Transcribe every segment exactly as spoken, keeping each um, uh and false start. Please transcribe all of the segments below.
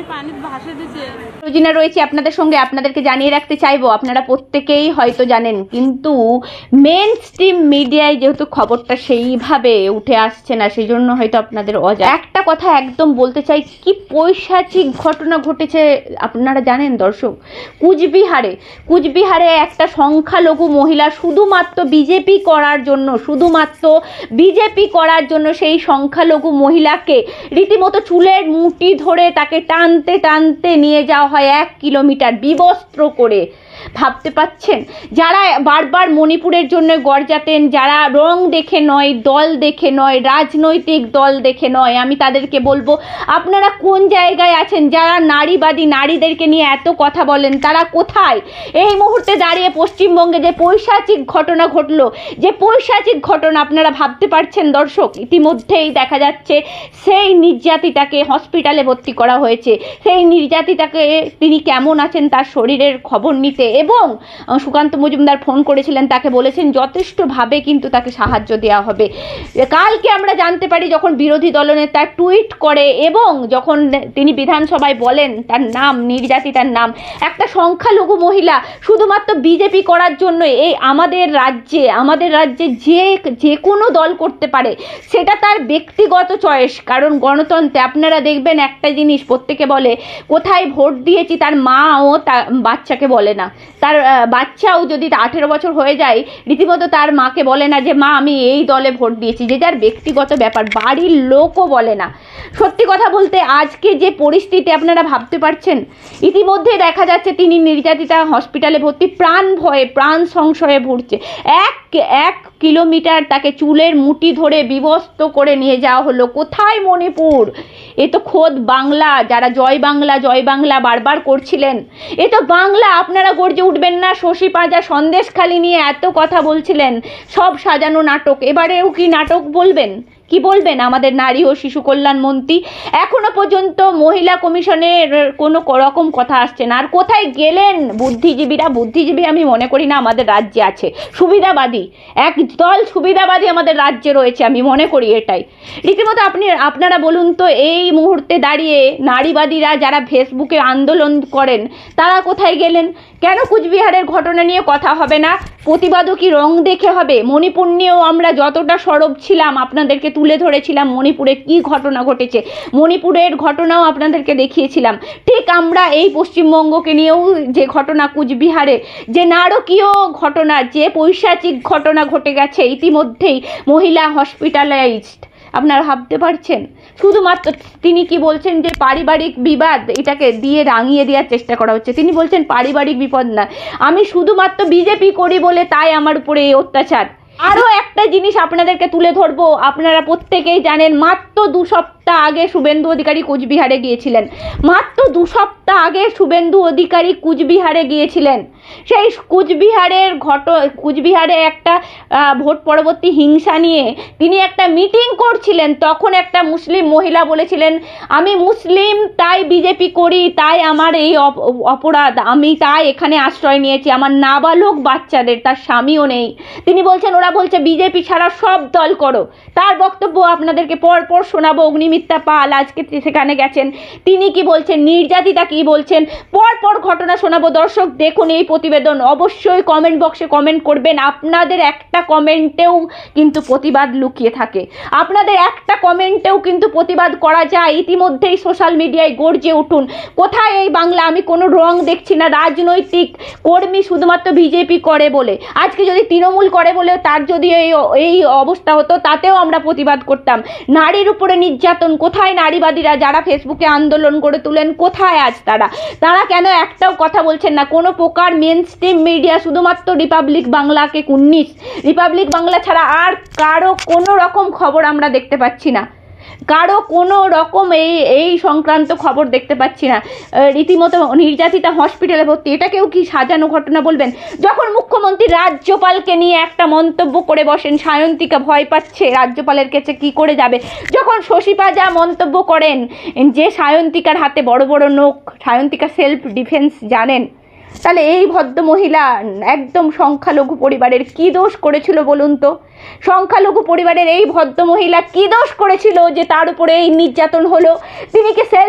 রোজিনা রয়েছে আপনাদের সঙ্গে, আপনাদেরকে জানিয়ে রাখতে চাইবো, আপনারা প্রত্যেকেই হয়তো জানেন, কিন্তু মেন স্ট্রিম মিডিয়ায় যেহেতু খবরটা সেইভাবে উঠে আসছে না, সেই জন্য হয়তো আপনাদের অজানা। একটা কথা একদম বলতে চাই, কি পৈশাচিক ঘটনা ঘটেছে আপনারা জানেন দর্শক? কুচবিহারে কুচবিহারে একটা সংখ্যালঘু মহিলা শুধুমাত্র বিজেপি করার জন্য শুধুমাত্র বিজেপি করার জন্য সেই সংখ্যালঘু মহিলাকে রীতিমতো চুলের মুঠি ধরে তাকে টানতে টানতে নিয়ে যাওয়া হয় এক কিলোমিটার বিবস্ত্র করে। ভাবতে পাচ্ছেন? যারা বারবার মণিপুরের জন্য গর্জাতেন, যারা রং দেখে নয়, দল দেখে নয়, রাজনৈতিক দল দেখে নয়, আমি তাদেরকে বলবো আপনারা কোন জায়গায় আছেন? যারা নারীবাদী, নারীদেরকে নিয়ে এত কথা বলেন, তারা কোথায়? এই মুহূর্তে দাঁড়িয়ে পশ্চিমবঙ্গে যে পৈশাচিক ঘটনা ঘটলো, যে পৈশাচিক ঘটনা আপনারা ভাবতে পারছেন দর্শক? ইতিমধ্যেই দেখা যাচ্ছে সেই নির্যাতিতাকে হসপিটালে ভর্তি করা হয়েছে। সেই নির্যাতিতাকে তিনি কেমন আছেন তার শরীরের খবর নিতে, এবং সুকান্ত মজুমদার ফোন করেছিলেন, তাকে বলেছেন যথেষ্টভাবে কিন্তু তাকে সাহায্য দেওয়া হবে। কালকে আমরা জানতে পারি যখন বিরোধী দলনেতা টুইট করে এবং যখন তিনি বিধানসভায় বলেন তার নাম, নির্যাতিতার নাম, একটা সংখ্যালঘু মহিলা শুধুমাত্র বিজেপি করার জন্য এই আমাদের রাজ্যে আমাদের রাজ্যে যে যে কোনো দল করতে পারে, সেটা তার ব্যক্তিগত চয়েস। কারণ গণতন্ত্রে আপনারা দেখবেন একটা জিনিস প্রত্যেকে বলে, কোথায় ভোট দিয়েছি তার মাও তার বাচ্চাকে বলে না, তার বাচ্চাও যদি আঠেরো বছর হয়ে যায় রীতিমতো তার মাকে বলে না যে মা আমি এই দলে ভোট দিয়েছি, যে যার ব্যক্তিগত ব্যাপার, বাড়ির লোকও বলে না। সত্যি কথা বলতে আজকে যে পরিস্থিতি আপনারা ভাবতে পারছেন, ইতিমধ্যে দেখা যাচ্ছে তিনি নির্যাতিতা হসপিটালে ভর্তি, প্রাণ ভয়ে প্রাণ সংশয়ে ভুগছে। এক এক কিলোমিটার তাকে চুলের মুঠি ধরে বিবস্ত করে নিয়ে যাওয়া হলো। কোথায় মণিপুর? এ তো খোদ বাংলা। যারা জয় বাংলা জয় বাংলা বারবার করছিলেন, এ তো বাংলা। আপনারা গর্জে উঠবেন না? শশী পাঁজা সন্দেশখালি নিয়ে এত কথা বলছিলেন, সব সাজানো নাটক, এবারেও কি নাটক বলবেন? কি বলবেন আমাদের নারী ও শিশু কল্যাণ মন্ত্রী? এখনো পর্যন্ত মহিলা কমিশনের কোনো রকম কথা আসছে না। আর কোথায় গেলেন বুদ্ধিজীবীরা? বুদ্ধিজীবী আমি মনে করি না আমাদের রাজ্যে আছে। সুবিধাবাদী এক দল সুবিধাবাদী আমাদের রাজ্যে রয়েছে, আমি মনে করি এটাই। রীতিমতো আপনি আপনারা বলুন তো, এই মুহূর্তে দাঁড়িয়ে নারীবাদীরা যারা ফেসবুকে আন্দোলন করেন তারা কোথায় গেলেন? কেন কুচবিহারের ঘটনা নিয়ে কথা হবে না? প্রতিবাদও কি রং দেখে হবে? মণিপুর নিয়েও আমরা যতটা সরব ছিলাম আপনাদেরকে তুলে ধরেছিলাম মণিপুরে কি ঘটনা ঘটেছে, মণিপুরের ঘটনাও আপনাদেরকে দেখিয়েছিলাম। ঠিক আমরা এই পশ্চিমবঙ্গকে নিয়েও যে ঘটনা কুচবিহারে, যে নারকীয় ঘটনা, যে পৈশাচিক ঘটনা ঘটে গেছে, ইতিমধ্যেই মহিলা হসপিটালাইজড, আপনারা ভাবতে পারছেন? শুধুমাত্র তিনি কি বলছেন যে পারিবারিক বিবাদ, এটাকে দিয়ে রাঙিয়ে দেওয়ার চেষ্টা করা হচ্ছে। তিনি বলছেন পারিবারিক বিপদ না, আমি শুধুমাত্র বিজেপি করি বলে তাই আমার উপরে এই অত্যাচার। আরও একটা জিনিস আপনাদেরকে তুলে ধরবো, আপনারা প্রত্যেকেই জানেন মাত্র দু সপ্তাহ আগে শুভেন্দু অধিকারী কুচবিহারে গিয়েছিলেন। মাত্র দু সপ্তাহ আগে শুভেন্দু অধিকারী কুচবিহারে গিয়েছিলেন। সেই কুচবিহারের ঘট কুচবিহারে একটা ভোট পরবর্তী হিংসা নিয়ে তিনি একটা মিটিং করছিলেন। তখন একটা মুসলিম মহিলা বলেছিলেন আমি মুসলিম তাই বিজেপি করি, তাই আমার এই অপরাধ, আমি তাই এখানে আশ্রয় নিয়েছি। আমার নাবালক বাচ্চাদের, তার স্বামীও নেই। তিনি বলছেন ওরা বলছে বিজেপি ছাড়া সব দল করো। তার বক্তব্য আপনাদেরকে পরপর শোনাবো। অগ্নিমিত্রা পাল আজকে সেখানে গেছেন, তিনি কি বলছেন, নির্যাতিতা কি বলছেন, পরপর ঘটনা শোনাবো। দর্শক দেখুন এই প্রতিবেদন, অবশ্যই কমেন্ট বক্সে কমেন্ট করবেন। আপনাদের একটা কমেন্টেও কিন্তু প্রতিবাদ লুকিয়ে থাকে, আপনাদের একটা কমেন্টেও কিন্তু প্রতিবাদ করা যায়। ইতিমধ্যেই সোশ্যাল মিডিয়ায় গর্জে উঠুন, কোথায় এই বাংলা? আমি কোনো রং দেখছি না। রাজনৈতিক কর্মী শুধুমাত্র বিজেপি করে বলে, আজকে যদি তৃণমূল করে বলে তার যদি এই এই অবস্থা হতো তাতেও আমরা প্রতিবাদ করতাম। নারীর উপরে নির্যাতন, কোথায় নারীবাদীরা যারা ফেসবুকে আন্দোলন করে তুলেন, কোথায় আজ তারা? তারা কেন একটাও কথা বলছেন না? কোনো প্রকার মেন স্ট্রিম মিডিয়া, শুধুমাত্র রিপাবলিক বাংলাকে উনিশ রিপাবলিক বাংলা ছাড়া আর কারো কোনো রকম খবর আমরা দেখতে পাচ্ছি না, কারো কোনো রকম এই এই সংক্রান্ত খবর দেখতে পাচ্ছি না। রীতিমতো নির্যাতিতা হসপিটালে ভর্তি, এটাকেও কি সাজানো ঘটনা বলবেন? যখন মুখ্যমন্ত্রী রাজ্যপালকে নিয়ে একটা মন্তব্য করে বসেন, সায়ন্তিকা ভয় পাচ্ছে রাজ্যপালের কাছে কি করে যাবে। যখন শশী পাঁজা মন্তব্য করেন যে সায়ন্তিকার হাতে বড় বড় নখ, সায়ন্তিকা সেলফ ডিফেন্স জানেন, তাহলে এই ভদ্র মহিলা একদম সংখ্যালঘু পরিবারের কি দোষ করেছিল বলুন তো? সংখ্যালঘু পরিবারের এই ভদ্র মহিলা কি দোষ করেছিল যে তার উপরে এই নির্যাতন হলো? তিনি কি সেলফ ডিফেন্স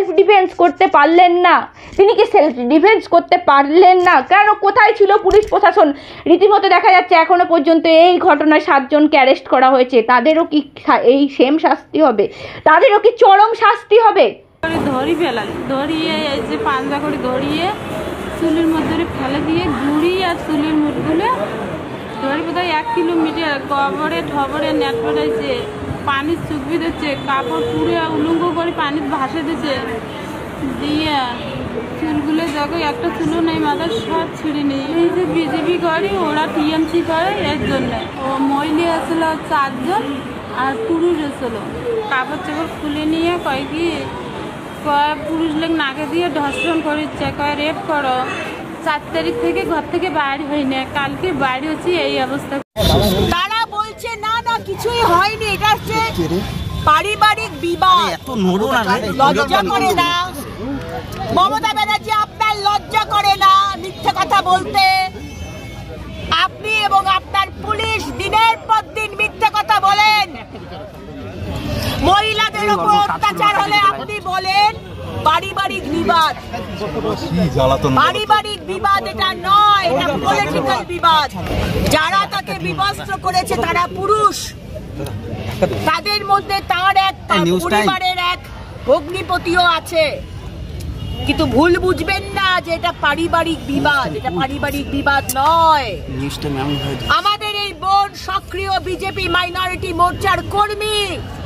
ডিফেন্স করতে পারলেন না? তিনি কি সেলফ ডিফেন্স করতে পারলেন না? কেন? কোথায় ছিল পুলিশ প্রশাসন? রীতিমতো দেখা যাচ্ছে এখনো পর্যন্ত এই ঘটনায় সাতজনকে অ্যারেস্ট করা হয়েছে। তাদেরও কি এই সেম শাস্তি হবে? তাদেরও কি চরম শাস্তি হবে? ধরি ফেলাল ধরিয়ে এসে পাঞ্জা করে ধরিয়ে চুলের মধ্যে ফেলে দিয়ে গুড়ি আর চুলের মুঠগুলো ধরে বোধহয় এক কিলোমিটার গবরে ঠবরে নেট পড়াইছে, পানি চুকবি দিচ্ছে, কাপড় পুড়ে উলঙ্গ করে পানি ভাসে দিচ্ছে, দিয়ে চুলগুলো দেখো একটা চুলও নেই, মাথার সব ছিঁড়ে নেই। এই যে বিজেপি করে, ওরা টিএমসি করে, এর জন্যে ও মহিলা আসলো চারজন আর পুরুষ আসলো। কাপড় চাপড় খুলে নিয়ে কয় কি কয় পুরুষ লোক নাকে দিয়ে ধর্ষণ করেছে, কয় রেপ করো। চার তারিখ থেকে ঘর থেকে বাইরে হই না, কালকে বাইরে হচ্ছে এই অবস্থা। তারা বলছে না না কিছুই হয়নি, এটা হচ্ছে পারিবারিক বিবাদ। লজ্জা করে না মমতা ব্যানার্জি? আপনার লজ্জা করে না মিথ্যে কথা বলতে? আপনি এবং আপনার পুলিশ দিনের পর দিন মিথ্যে কথা বলেন। মহিলাদের উপর অত্যাচার হলে আপনি বলেন পারিবারিক বিবাদ। পারিবারিক বিবাদ এটা নয়, এটা পলিটিক্যাল বিবাদ। যারা তাকে বিবস্ত্র করেছে তারা পুরুষ, তাদের মধ্যে তার এক পরিবারের এক ভগ্নিপতিও আছে। কিন্তু ভুল বুঝবেন না যে এটা পারিবারিক বিবাদ, এটা পারিবারিক বিবাদ নয়। আমাদের এই বোন সক্রিয় বিজেপি মাইনরিটি মোর্চার কর্মী,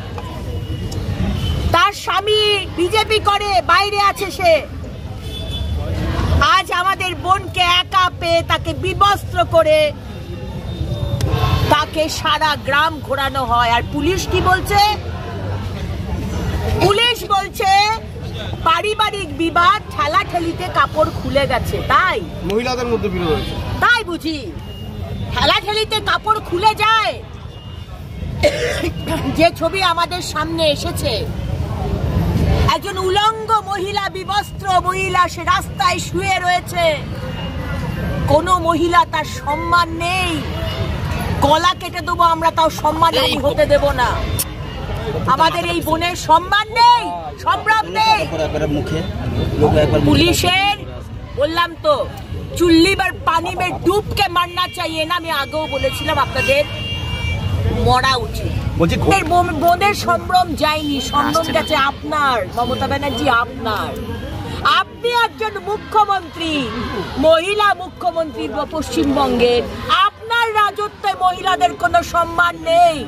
তার স্বামী বিজেপি করে, বাইরে আছে সে। আজ আমাদের বোনকে একা পেয়ে তাকে বিবস্ত্র করে তাকে সারা গ্রাম ঘোরানো হয়। আর পুলিশ কি বলছে? পুলিশ বলছে পারিবারিক বিবাদ, ঠেলাঠেলিতে কাপড় খুলে গেছে, তাই মহিলাদের মধ্যে বিরোধ হয়েছে। তাই বুঝি ঠেলাঠেলিতে কাপড় খুলে যায়? যে ছবি আমাদের সামনে এসেছে, একজন উলঙ্গ মহিলা, বিবস্ত্র মহিলা, সে রাস্তায় শুয়ে রয়েছে। কোন মহিলা তার সম্মান নেই। গলা কেটে দেবো আমরা, তাও সম্মান হতে দেব না। আমাদের এই বোনের সম্মান নেই, সম্ভ্রম নেই। পুলিশের বললাম তো চুল্লি বার পানি মে ডুবকে মারনা চাইয়ে না, আমি আগেও বলেছিলাম আপনাদের মরা উচিত। বোনের সম্ভ্রম যায়নি, সম্ভ্রম গেছে আপনার, মমতা ব্যানার্জি আপনার। আপনি একজন মুখ্যমন্ত্রী, মহিলা মুখ্যমন্ত্রী পশ্চিমবঙ্গের, আপনার রাজত্বে মহিলাদের কোনো সম্মান নেই।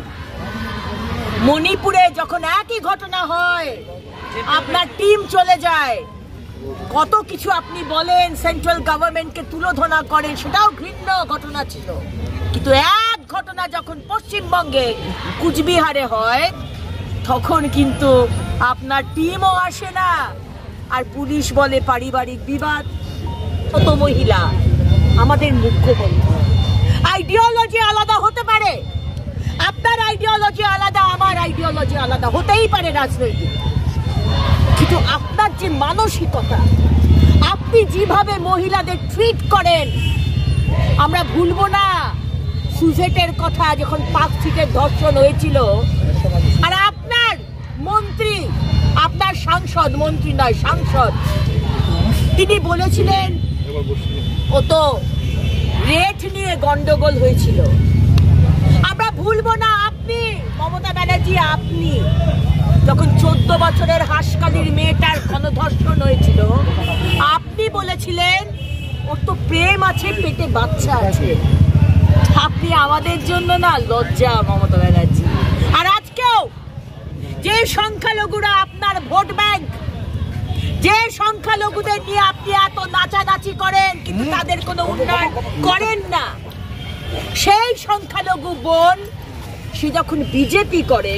মণিপুরে যখন একই ঘটনা হয় আপনার টিম চলে যায়, কত কিছু আপনি বলেন, সেন্ট্রাল গভর্নমেন্টকে তুলোধনা করেন, সেটাও ঘৃণ্য ঘটনা ছিল। কিন্তু এক ঘটনা যখন পশ্চিমবঙ্গে কুচবিহারে হয়, তখন কিন্তু আপনার টিমও আসে না, আর পুলিশ বলে পারিবারিক বিবাদ। কত মহিলা আমাদের মুখ্যমন্ত্রী। আইডিওলজি আলাদা হতে পারে, আপনার আইডিওলজি আলাদা, আমার আইডিওলজি আলাদা, হতেই পারে রাজনৈতিক, কিন্তু আপনার যে মানসিকতা, আপনি যেভাবে মহিলাদের ট্রিট করেন, আমরা ভুলবো না সুজেটের কথা, যখন পাঁচ সিটের ধর্ষণ হয়েছিল। আর আপনার মন্ত্রী, আপনার সাংসদ, মন্ত্রী নয় সাংসদ, তিনি বলেছিলেন ও তো রেট নিয়ে গন্ডগোল হয়েছিল। আমরা ভুলবো না, আপনি মমতা ব্যানার্জি, আপনি যখন চোদ্দ বছরের হাসকালির মেয়েটার গণধর্ষণ হয়েছিল, আপনি বলেছিলেন ওর তো প্রেম আছে, পেটে বাচ্চা আছে। আপনি আমাদের জন্য না লজ্জা মমতা ব্যানার্জি। আর আজকেও যে সংখ্যালঘুরা আপনার ভোট ব্যাংক, যে সংখ্যালঘুদের নিয়ে আপনি এত নাচানাচি করেন কিন্তু তাদের কোনো উন্নয়ন করেন না, সেই সংখ্যালঘু বোন সে যখন বিজেপি করে,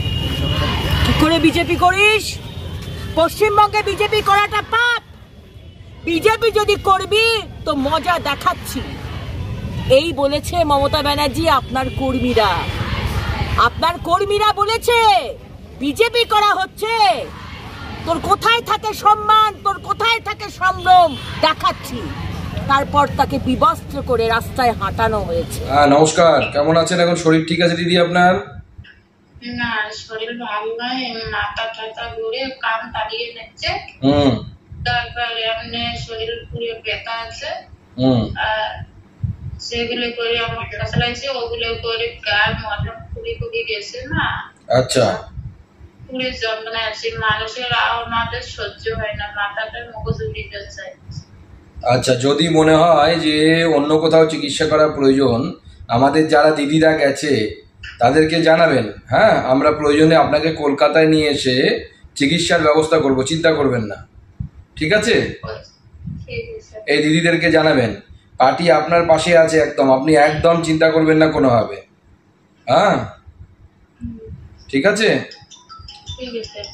কি করে বিজেপি করিস? পশ্চিমবঙ্গে বিজেপি করাটা পাপ। বিজেপি যদি করবি তো মজা দেখাচ্ছি, এই বলেছে মমতা ব্যানার্জি। আপনার কর্মীরা, আপনার কর্মীরা বলেছে বিজেপি করা হচ্ছে, তোর কোথায় থাকে সম্মান, তোর কোথায় থাকে সম্ভ্রম, দেখাচ্ছি। তারপর তাকে বিবস্ত্র করে রাস্তায় হাঁটানো হয়েছে। হ্যাঁ নমস্কার, কেমন আছেন? এখন শরীর ঠিক আছে দিদি আপনার? না শরীর ভালো নয়, মাথা টাথা ঘুরে কান তাড়িয়ে নিচ্ছে, হুম তারপর এমনি শরীর পুরো ব্যথা আছে, হুম আর সেগুলো করে আমার ফসলাইছে, ওগুলো করে গার মলম পুড়ে পুড়ে গেছে না, আচ্ছা পুরো যন্ত্রণা আছে, মানুষের আমাদের সহ্য হয় না, মাথাটা মগজ উড়ে যাচ্ছে। আচ্ছা, যদি মনে হয় যে অন্য কোথাও চিকিৎসা করার প্রয়োজন, আমাদের যারা দিদিরা গেছে তাদেরকে জানাবেন। হ্যাঁ, আমরা প্রয়োজনে আপনাকে কলকাতায় নিয়ে এসে চিকিৎসার ব্যবস্থা করব, চিন্তা করবেন না, ঠিক আছে? ঠিক আছে। এই দিদিদেরকে জানাবেন, পার্টি আপনার পাশে আছে একদম, আপনি একদম চিন্তা করবেন না কোনোভাবে। হ্যাঁ, ঠিক আছে। ঠিক আছে।